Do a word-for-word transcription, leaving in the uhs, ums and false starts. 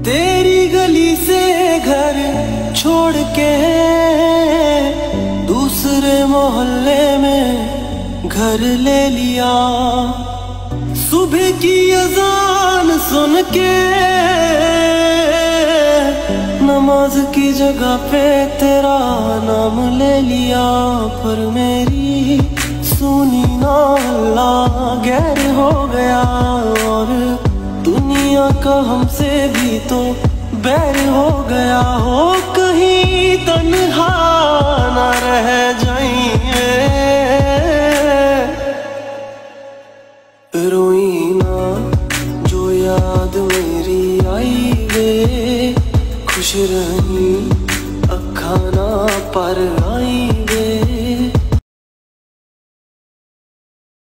तेरी गली से घर छोड़ के दूसरे मोहल्ले में घर ले लिया। सुबह की अजान सुन के नमाज की जगह पे तेरा नाम ले लिया। पर मेरी सुनी ना अल्लाह गैर हो गया, और दुनिया का हमसे भी तो बैर हो गया। हो कहीं तन्हा ना रह जाइए, रोई ना जो याद मेरी आई वे, खुश रही अखा ना पर